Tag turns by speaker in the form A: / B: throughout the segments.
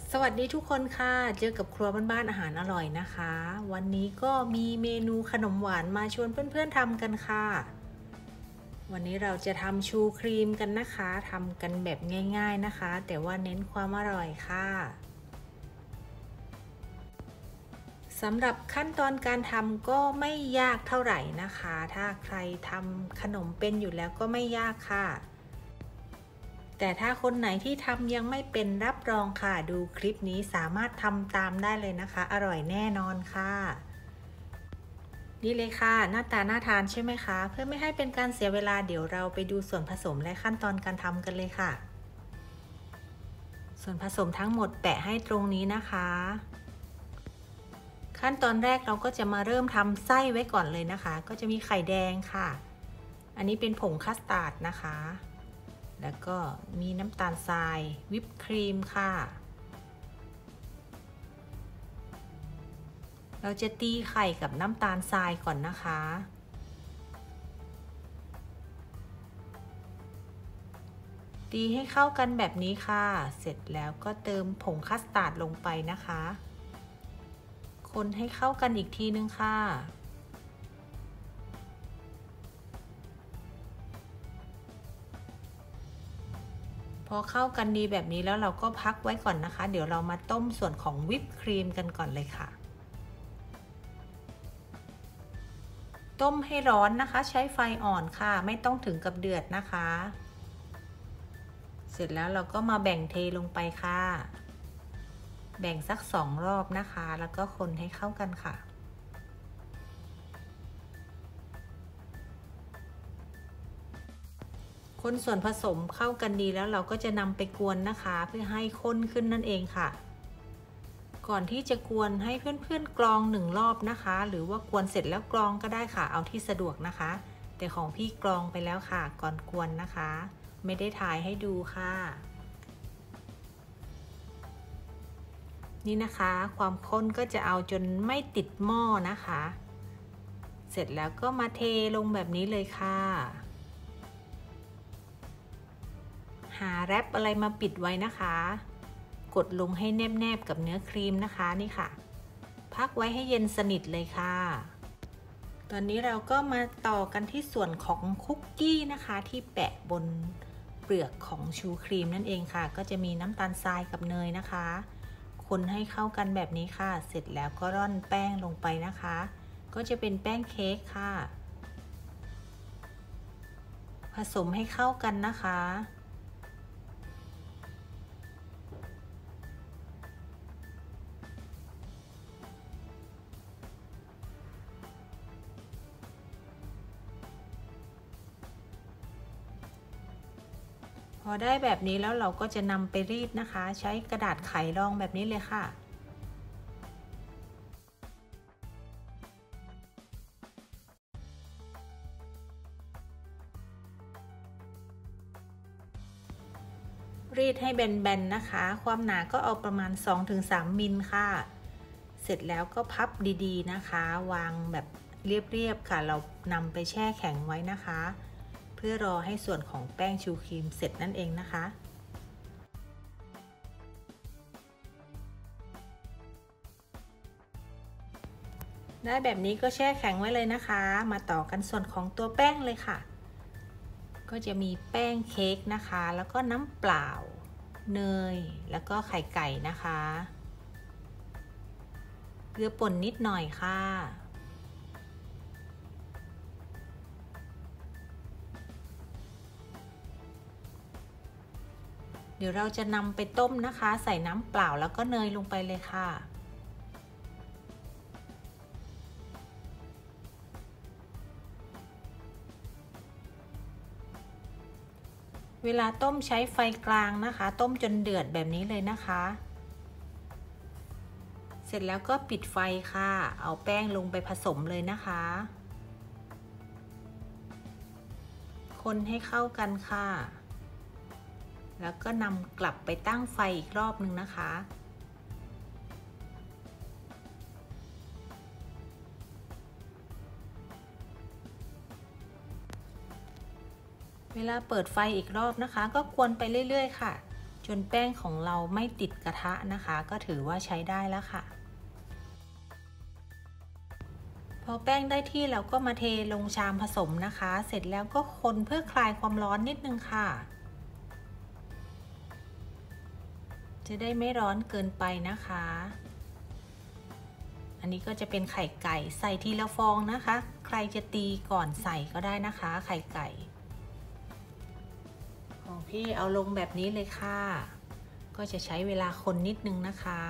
A: สวัสดีทุกคนค่ะเจอกับครัวบ้านๆอาหารอร่อยนะคะวันนี้ก็มีเมนูขนมหวานมาชวนเพื่อนๆทำกันค่ะวันนี้เราจะทำชูครีมกันนะคะทำกันแบบง่ายๆนะคะแต่ว่าเน้นความอร่อยค่ะสำหรับขั้นตอนการทำก็ไม่ยากเท่าไหร่นะคะถ้าใครทำขนมเป็นอยู่แล้วก็ไม่ยากค่ะแต่ถ้าคนไหนที่ทำยังไม่เป็นรับรองค่ะดูคลิปนี้สามารถทำตามได้เลยนะคะอร่อยแน่นอนค่ะนี่เลยค่ะหน้าตาน่าทานใช่ไหมคะเพื่อไม่ให้เป็นการเสียเวลาเดี๋ยวเราไปดูส่วนผสมและขั้นตอนการทำกันเลยค่ะส่วนผสมทั้งหมดแปะให้ตรงนี้นะคะขั้นตอนแรกเราก็จะมาเริ่มทำไส้ไว้ก่อนเลยนะคะก็จะมีไข่แดงค่ะอันนี้เป็นผงคัสตาร์ดนะคะแล้วก็มีน้ำตาลทรายวิปครีมค่ะเราจะตีไข่กับน้ำตาลทรายก่อนนะคะตีให้เข้ากันแบบนี้ค่ะเสร็จแล้วก็เติมผงคัสตาร์ดลงไปนะคะคนให้เข้ากันอีกทีนึงค่ะพอเข้ากันดีแบบนี้แล้วเราก็พักไว้ก่อนนะคะเดี๋ยวเรามาต้มส่วนของวิปครีมกันก่อนเลยค่ะต้มให้ร้อนนะคะใช้ไฟอ่อนค่ะไม่ต้องถึงกับเดือดนะคะเสร็จแล้วเราก็มาแบ่งเทลงไปค่ะแบ่งสัก2 รอบนะคะแล้วก็คนให้เข้ากันค่ะคนส่วนผสมเข้ากันดีแล้วเราก็จะนำไปกวนนะคะเพื่อให้ข้นขึ้นนั่นเองค่ะก่อนที่จะกวนให้เพื่อนๆกรอง1 รอบนะคะหรือว่ากวนเสร็จแล้วกรองก็ได้ค่ะเอาที่สะดวกนะคะแต่ของพี่กรองไปแล้วค่ะก่อนกวนนะคะไม่ได้ถ่ายให้ดูค่ะนี่นะคะความข้นก็จะเอาจนไม่ติดหม้อนะคะเสร็จแล้วก็มาเทลงแบบนี้เลยค่ะหาแรปอะไรมาปิดไว้นะคะกดลงให้แนบๆกับเนื้อครีมนะคะนี่ค่ะพักไว้ให้เย็นสนิทเลยค่ะตอนนี้เราก็มาต่อกันที่ส่วนของคุกกี้นะคะที่แปะบนเปลือกของชูครีมนั่นเองค่ะก็จะมีน้ำตาลทรายกับเนยนะคะคนให้เข้ากันแบบนี้ค่ะเสร็จแล้วก็ร่อนแป้งลงไปนะคะก็จะเป็นแป้งเค้กค่ะผสมให้เข้ากันนะคะพอได้แบบนี้แล้วเราก็จะนำไปรีดนะคะใช้กระดาษไขรองแบบนี้เลยค่ะรีดให้แบนๆนะคะความหนาก็เอาประมาณ 2-3 มิลค่ะเสร็จแล้วก็พับดีๆนะคะวางแบบเรียบๆค่ะเรานำไปแช่แข็งไว้นะคะเพื่อรอให้ส่วนของแป้งชูครีมเสร็จนั่นเองนะคะได้แบบนี้ก็แช่แข็งไว้เลยนะคะมาต่อกันส่วนของตัวแป้งเลยค่ะก็จะมีแป้งเค้กนะคะแล้วก็น้ำเปล่าเนยแล้วก็ไข่ไก่นะคะเกลือป่นนิดหน่อยค่ะเดี๋ยวเราจะนำไปต้มนะคะใส่น้ำเปล่าแล้วก็เนยลงไปเลยค่ะเวลาต้มใช้ไฟกลางนะคะต้มจนเดือดแบบนี้เลยนะคะเสร็จแล้วก็ปิดไฟค่ะเอาแป้งลงไปผสมเลยนะคะคนให้เข้ากันค่ะแล้วก็นำกลับไปตั้งไฟอีกรอบนึงนะคะเวลาเปิดไฟอีกรอบนะคะก็กวนไปเรื่อยๆค่ะจจนแป้งของเราไม่ติดกระทะนะคะก็ถือว่าใช้ได้แล้วค่ะพอแป้งได้ที่เราก็มาเทลงชามผสมนะคะเสร็จแล้วก็คนเพื่อคลายความร้อนนิดนึงค่ะจะได้ไม่ร้อนเกินไปนะคะอันนี้ก็จะเป็นไข่ไก่ใส่ทีละฟองนะคะใครจะตีก่อนใส่ก็ได้นะคะไข่ไก่ของพี่เอาลงแบบนี้เลยค่ะก็จะใช้เวลาคนนิดนึงนะคะ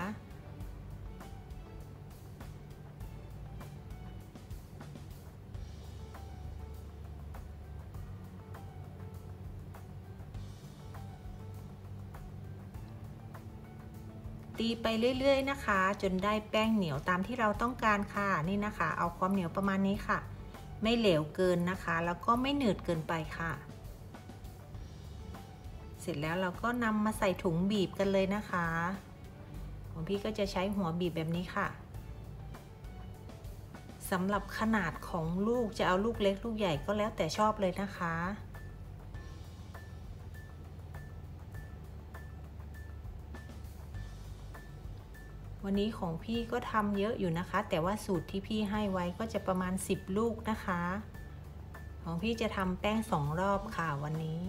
A: ตีไปเรื่อยๆนะคะจนได้แป้งเหนียวตามที่เราต้องการค่ะนี่นะคะเอาความเหนียวประมาณนี้ค่ะไม่เหลวเกินนะคะแล้วก็ไม่หนืดเกินไปค่ะเสร็จแล้วเราก็นำมาใส่ถุงบีบกันเลยนะคะของพี่ก็จะใช้หัวบีบแบบนี้ค่ะสำหรับขนาดของลูกจะเอาลูกเล็กลูกใหญ่ก็แล้วแต่ชอบเลยนะคะวันนี้ของพี่ก็ทำเยอะอยู่นะคะแต่ว่าสูตรที่พี่ให้ไว้ก็จะประมาณ10ลูกนะคะของพี่จะทำแป้ง2รอบค่ะวันนี้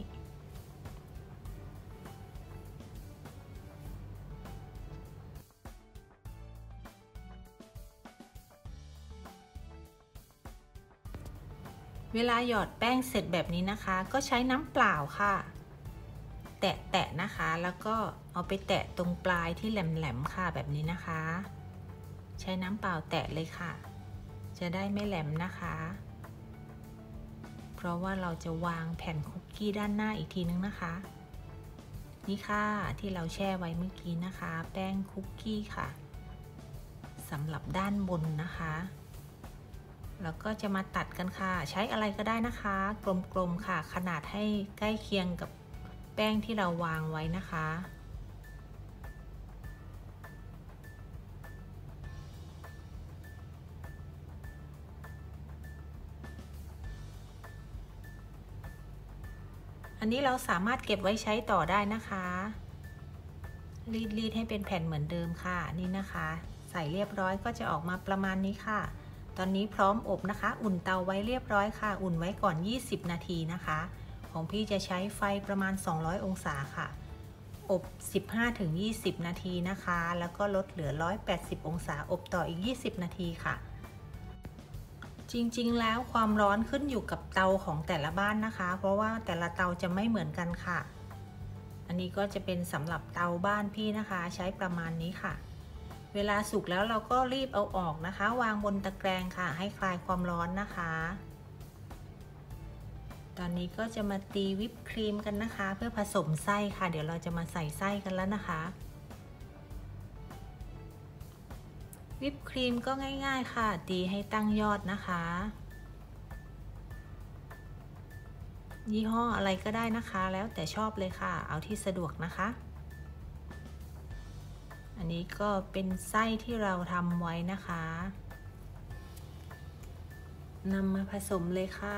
A: เวลาหยอดแป้งเสร็จแบบนี้นะคะก็ใช้น้ำเปล่าค่ะแตะๆนะคะแล้วก็เอาไปแตะตรงปลายที่แหลมๆค่ะแบบนี้นะคะใช้น้ำเปล่าแตะเลยค่ะจะได้ไม่แหลมนะคะเพราะว่าเราจะวางแผ่นคุกกี้ด้านหน้าอีกทีนึงนะคะนี่ค่ะที่เราแช่ไว้เมื่อกี้นะคะแป้งคุกกี้ค่ะสำหรับด้านบนนะคะแล้วก็จะมาตัดกันค่ะใช้อะไรก็ได้นะคะกลมๆค่ะขนาดให้ใกล้เคียงกับแป้งที่เราวางไว้นะคะอันนี้เราสามารถเก็บไว้ใช้ต่อได้นะคะรีดให้เป็นแผ่นเหมือนเดิมค่ะนี่นะคะใส่เรียบร้อยก็จะออกมาประมาณนี้ค่ะตอนนี้พร้อมอบนะคะอุ่นเตาไว้เรียบร้อยค่ะอุ่นไว้ก่อน20นาทีนะคะของพี่จะใช้ไฟประมาณ200องศาค่ะอบ 15-20 นาทีนะคะแล้วก็ลดเหลือ180องศาอบต่ออีก20นาทีค่ะจริงๆแล้วความร้อนขึ้นอยู่กับเตาของแต่ละบ้านนะคะเพราะว่าแต่ละเตาจะไม่เหมือนกันค่ะอันนี้ก็จะเป็นสำหรับเตาบ้านพี่นะคะใช้ประมาณนี้ค่ะเวลาสุกแล้วเราก็รีบเอาออกนะคะวางบนตะแกรงค่ะให้คลายความร้อนนะคะตอนนี้ก็จะมาตีวิปครีมกันนะคะเพื่อผสมไส้ค่ะเดี๋ยวเราจะมาใส่ไส้กันแล้วนะคะวิปครีมก็ง่ายๆค่ะตีให้ตั้งยอดนะคะยี่ห้ออะไรก็ได้นะคะแล้วแต่ชอบเลยค่ะเอาที่สะดวกนะคะอันนี้ก็เป็นไส้ที่เราทำไว้นะคะนำมาผสมเลยค่ะ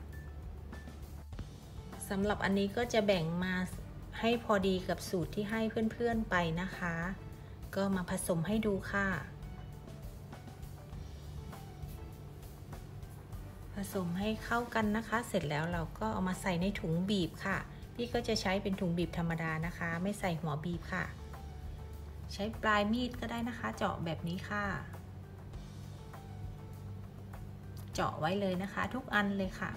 A: สำหรับอันนี้ก็จะแบ่งมาให้พอดีกับสูตรที่ให้เพื่อนๆไปนะคะก็มาผสมให้ดูค่ะผสมให้เข้ากันนะคะเสร็จแล้วเราก็เอามาใส่ในถุงบีบค่ะพี่ก็จะใช้เป็นถุงบีบธรรมดานะคะไม่ใส่หัวบีบค่ะใช้ปลายมีดก็ได้นะคะเจาะแบบนี้ค่ะเจาะไว้เลยนะคะทุกอันเลยค่ะ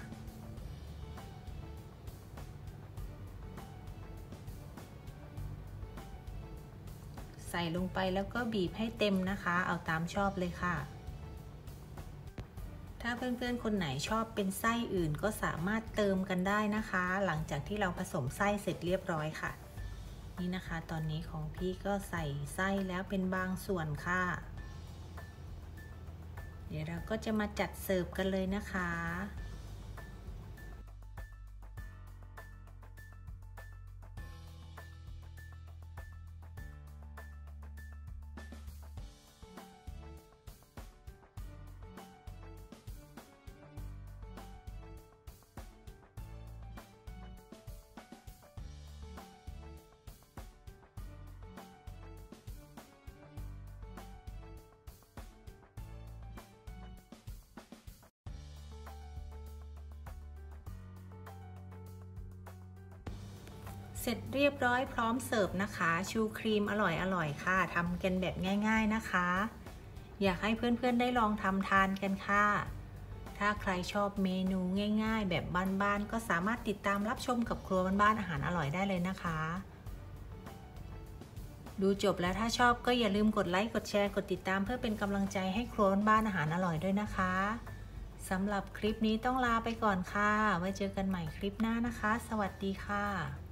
A: ใส่ลงไปแล้วก็บีบให้เต็มนะคะเอาตามชอบเลยค่ะถ้าเพื่อนๆคนไหนชอบเป็นไส้อื่นก็สามารถเติมกันได้นะคะหลังจากที่เราผสมไส้เสร็จเรียบร้อยค่ะนี่นะคะตอนนี้ของพี่ก็ใส่ไส้แล้วเป็นบางส่วนค่ะเดี๋ยวเราก็จะมาจัดเสิร์ฟกันเลยนะคะเสร็จเรียบร้อยพร้อมเสิร์ฟนะคะชูครีมอร่อยค่ะทำกันแบบง่ายๆนะคะอยากให้เพื่อนๆได้ลองทำทานกันค่ะถ้าใครชอบเมนูง่ายๆแบบบ้านๆก็สามารถติดตามรับชมกับครัวบ้านๆอาหารอร่อยได้เลยนะคะดูจบแล้วถ้าชอบก็อย่าลืมกดไลค์กดแชร์กดติดตามเพื่อเป็นกำลังใจให้ครัวบ้านๆอาหารอร่อยด้วยนะคะสำหรับคลิปนี้ต้องลาไปก่อนค่ะไว้เจอกันใหม่คลิปหน้านะคะสวัสดีค่ะ